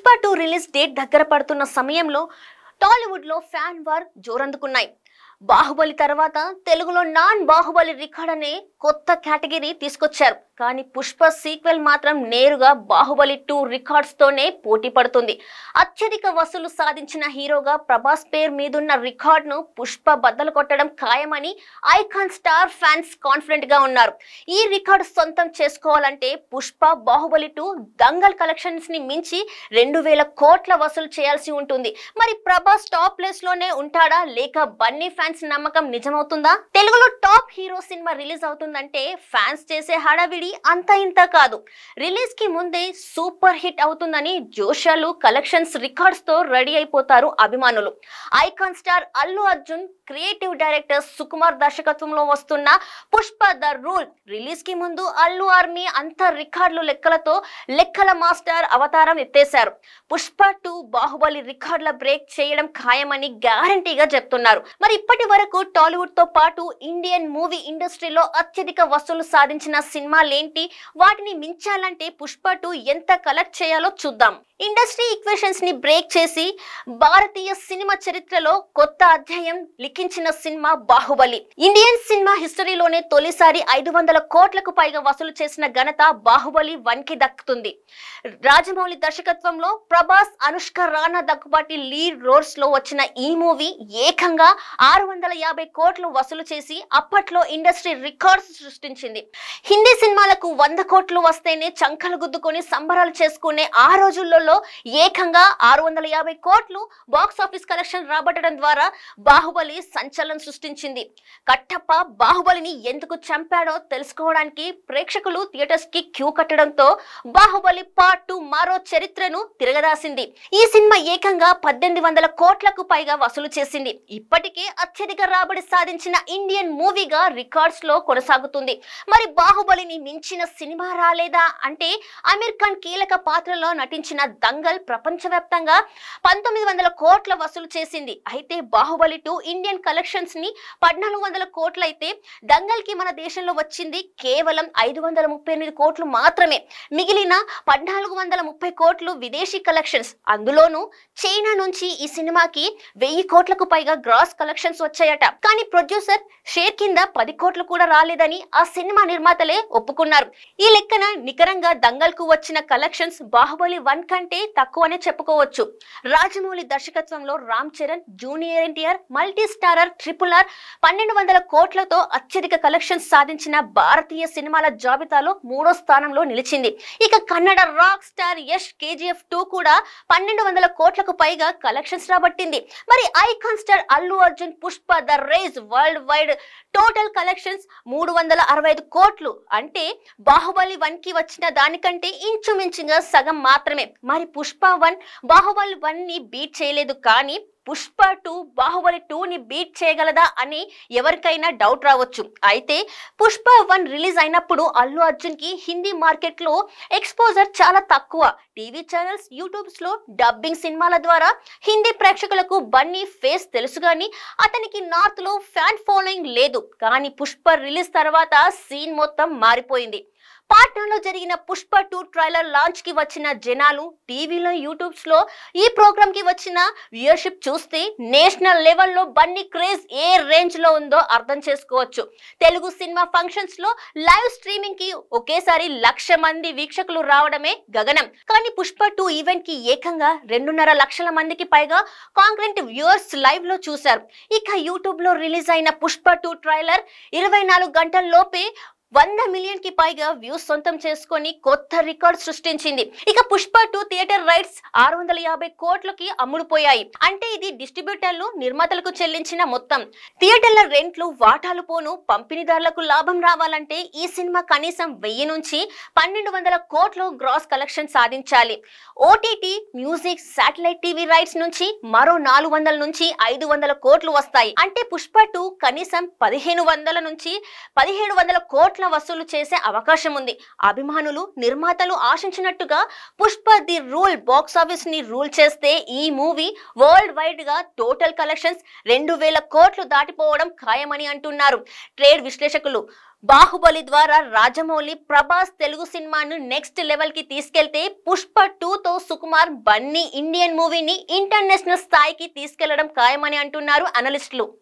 Pushpa 2 release date దగ్గర పడుతున్న సమయంలో టాలీవుడ్ లో ఫ్యాన్ వార్ జోరందుకున్నాయి. బాహుబలి తర్వాత తెలుగులో నాన్ బాహుబలి రికార్డ్ అనే కొత్త కేటగిరీ తీసుకొచ్చారు. కానీ పుష్ప సీక్వెల్ మాత్రం నేరుగా బాహుబలి 2 రికార్డ్స్ తోనే పోటీ పడుతుంది. అత్యధిక వసూలు సాధించిన హీరోగా ప్రభాస్ పేరు మీదున్న రికార్డ్ ను పుష్ప బద్దలు కొట్టడం ఖాయమని ఐకాన్ స్టార్ ఫ్యాన్స్ కాన్ఫిడెంట్ గా ఉన్నారు. ఈ రికార్డు సొంతం చేసుకోవాలంటే పుష్ప బాహుబలి 2 దంగల్ కలెక్షన్స్ ని మించి 2000 కోట్ల వసూలు చేయాల్సి ఉంటుంది. మరి ప్రభాస్ టాప్ ప్లేస్ లోనే ఉంటాడా లేక బన్నీ ఫ్యాన్స్ నమ్మకం నిజమవుతుందా? తెలుగులో టాప్ హీరో సినిమా రిలీజ్ అవుతుందంటే ఫ్యాన్స్ చేసే హడావిడి అంత ఇంత కాదు. రిలీజ్ కి ముందే సూపర్ హిట్ అవుతుందని జోషాలు కలెక్షన్స్ రికార్డ్స్ తో రెడీ అయిపోతారు అభిమానులు. Icon star Allu Arjun creative director Sukumar దర్శకత్వంలో వస్తున్న పుష్ప ద రూల్ రిలీజ్ కి ముందు అల్లు ఆర్మీ అంత రికార్డులు లెక్కల మాస్టర్ అవతారం ఎత్తేశారు. పుష్ప 2 బాహుబలి రికార్డుల బ్రేక్ చేయడం ఖాయమని గ్యారంటీగా చెప్తున్నారు. మరి ఇప్పటి వరకు టాలీవుడ్ తో పాటు ఇండియన్ మూవీ ఇండస్ట్రీలో అత్యధిక వసూలు సాధించిన సినిమాలేంటి, వాటిని మించాలంటే పుష్ప 2 ఎంత కలెక్ట్ చేయాలో చూద్దాం. ఇండస్ట్రీ ఈక్వేషన్స్ ని బ్రేక్ చేసి భారతీయ సినిమా చరిత్రలో కొత్త అధ్యాయం లిఖించిన సినిమా బాహుబలి. ఇండియన్ సినిమా హిస్టరీలోనే తొలిసారి 500 కోట్లకు పైగా వసూలు చేసిన ఘనత బాహుబలి 1 కి దక్కుతుంది. రాజమౌళి దర్శకత్వంలో ప్రభాస్, అనుష్క రాణా దగ్గుబాటి లీడ్ రోల్స్ లో వచ్చిన ఈ మూవీ ఏకంగా 650 కోట్లు వసూలు చేసి అప్పట్లో ఇండస్ట్రీ రికార్డ్స్ సృష్టించింది. హిందీ సినిమాలకు 100 కోట్లు వస్తేనే చంకలు గుద్దుకొని సంబరాలు చేసుకునే ఆ రోజుల్లో ఏకంగా 650 కోట్లు బాక్స్ ఆఫీస్ కలెక్షన్ రాబట్టడం ద్వారా బాహుబలి సంచలనం సృష్టించింది. కట్టప్ప బాహుబలిని ఎందుకు చంపాడో తెలుసుకోవడానికి ప్రేక్షకులు థియేటర్స్ కి క్యూ కట్టడంతో బాహుబలి పార్ట్ 2 మరో చరిత్రను తిరగరాసింది. ఈ సినిమా ఏకంగా 1800 కోట్లకు పైగా వసూలు చేసింది. ఇప్పటికే అత్యధిక రాబడి సాధించిన ఇండియన్ మూవీగా రికార్డ్స్ లో కొనసాగుతుంది. మరి బాహుబలిని మించిన సినిమా రాలేదా అంటే అమీర్ ఖాన్ కీలక పాత్రలో నటించిన దంగల్ ప్రపంచవ్యాప్తంగా 1900 కోట్ల వసూలు చేసింది. అయితే బాహుబలి 2 ఇండియన్ కలెక్షన్స్ ని 1400 కోట్లు అయితే దంగల్ కి మన దేశంలో వచ్చింది కేవలం 538 కోట్లు మాత్రమే. మిగిలిన 1430 కోట్లు విదేశీ కలెక్షన్స్. అందులోనూ చైనా నుంచి ఈ సినిమాకి 1000 కోట్లకు పైగా గ్రాస్ కలెక్షన్స్ వచ్చాయట. కానీ ప్రొడ్యూసర్ షేర్ కింద 10 కోట్లు కూడా రాలేదని ఆ సినిమా నిర్మాతలే ఒప్పుకున్నారు. ఈ లెక్కన నికరంగా దంగల్ కు వచ్చిన కలెక్షన్స్ బాహుబలి 1 కంటే తక్కువనే చెప్పుకోవచ్చు. రాజమౌళి దర్శకత్వంలో Ram Charan, junior NTR, multi starrer RRR 1200 కోట్లతో అత్యధిక కలెక్షన్స్ సాధించిన భారతీయ సినిమాల జాబితాలో 3వ స్థానంలో నిలిచింది. ఇక Kannada rock star Yash KGF 2 కూడా 1200 కోట్లకు పైగా కలెక్షన్స్ రాబట్టింది. మరి icon star Allu Arjun Pushpa the rage world wide total collections 365 కోట్లు. అంటే బాహుబలి 1 కి వచ్చిన దానికంటే ఇంచుమించుగా సగం మాత్రమే. మరి పుష్ప 1 బాహుబలి 1 ని బీట్ చేయలేదు. కానీ పుష్ప 2 బాహుబలి 2 ని బీట్ చేయగలదా అని ఎవరికైనా డౌట్ రావచ్చు. అయితే పుష్ప 1 రిలీజ్ అయినప్పుడు అల్లు అర్జున్ కి హిందీ మార్కెట్ లో ఎక్స్పోజర్ చాలా తక్కువ. టీవీ ఛానల్స్, యూట్యూబ్స్ లో డబ్బింగ్ సినిమాల ద్వారా హిందీ ప్రేక్షకులకు బన్నీ ఫేస్ తెలుసు గాని అతనికి నార్త్ లో ఫ్యాన్ ఫాలోయింగ్ లేదు. కానీ పుష్ప రిలీజ్ తర్వాత సీన్ మొత్తం మారిపోయింది. పాట్నాలో జరిగిన పుష్ప 2 ట్రైలర్ లాంచ్ కి వచ్చిన జనాలు, టీవీలో యూట్యూబ్స్ లో ఈ ప్రోగ్రామ్ కి వచ్చిన వ్యూయర్షిప్ చూస్తే నేషనల్ లెవెల్లో బన్నీ క్రేజ్ ఏ రేంజ్ లో ఉందో అర్థం చేసుకోవచ్చు. తెలుగు సినిమా ఫంక్షన్స్ లో లైవ్ స్ట్రీమింగ్ కి ఒకేసారి 1,00,000 మంది వీక్షకులు రావడమే గగనం. కానీ పుష్ప 2 ఈవెంట్ కి ఏకంగా 2.5 లక్షల మందికి పైగా కాంక్రెంట్ వ్యూయర్స్ లైవ్ లో చూశారు. ఇక యూట్యూబ్ లో రిలీజ్ అయిన పుష్ప 2 ట్రైలర్ 24 గంటల లోపే 100 మిలియన్ కి పైగా వ్యూస్ సొంతం చేసుకొని కొత్త రికార్డ్ సృష్టించింది. ఇక పుష్ప 2 థియేటర్ రైట్స్ 650 కోట్లకి అమ్ముడుపోయాయి. అంటే ఇది డిస్ట్రిబ్యూటర్లు, నిర్మాతలకు చెల్లించిన మొత్తం. థియేటర్ల రెంట్లు, వాటాలు పోను పంపిణీదారులకు లాభం రావాలంటే ఈ సినిమా కనీసం 1000 నుంచి 1200 కోట్లు గ్రాస్ కలెక్షన్ సాధించాలి. OTT, music, satellite TV rights నుంచి మరో 400 నుంచి 500 కోట్లు వస్తాయి. అంటే పుష్ప 2 కనీసం 1500 నుంచి 1700 కోట్లు వసూలు చేసే అవకాశం ఉంది. అభిమానులు, నిర్మాతలు ఆశించినట్టుగా Pushpa the rule box office ని రూల్ చేస్తే ఈ మూవీ వరల్డ్ వైడ్ గా టోటల్ కలెక్షన్స్ 2000 కోట్లు దాటిపోవడం ఖాయమని అంటున్నారు ట్రేడ్ విశ్లేషకులు. బాహుబలి ద్వారా రాజమౌళి ప్రభాస్ తెలుగు సినిమాను నెక్స్ట్ లెవెల్ కి తీసుకెళ్తే పుష్ప 2తో సుకుమార్ బన్నీ ఇండియన్ మూవీని ఇంటర్నేషనల్ స్థాయికి తీసుకెళ్లడం ఖాయమని అంటున్నారు అనలిస్టులు.